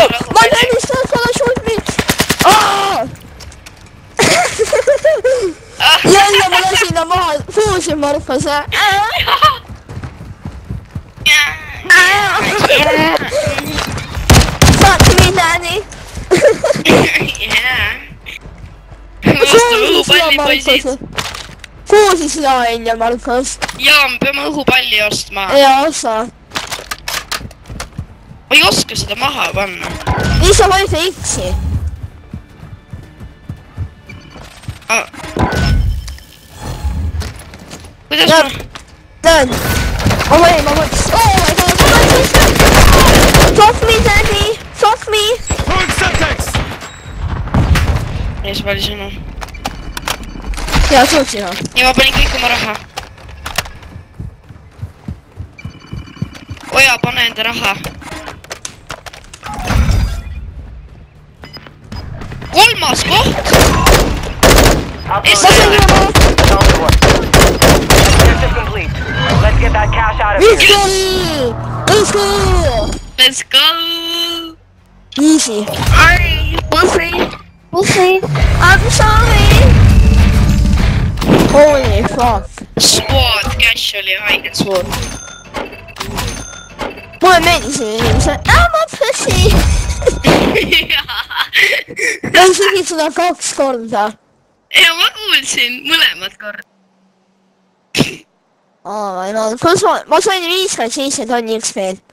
My name is Gonna shoot me! Jälle ma lasin ta maha, fuusi markas. Saati mind ääni. Fuusi sina välja markas. Jaa, me peame õhupalli ostma. Ja osa. Ma ei oska seda maha panna. Nii sa vaid X-i. Kuidas ma? Näed. Ma võiks. Oh my god, ma võiks. Fuck me, daddy. Fuck me. Ja see oli sinu. Ja, see on sina. Ja ma panin kõik oma raha. Oja, pane enda raha. Kolmas koht! Ma sain juba. Let's go! Let's go! Easy. Ai, Buffy. I'm sorry. Holy fuck. Squad, cash oli haiged suur. Mulle meeldis inimese. I'm a pussy. Ma tegin seda 2 korda. Ja ma kuulsin mõlemad korda. Ma sain 57 tonni XP-d.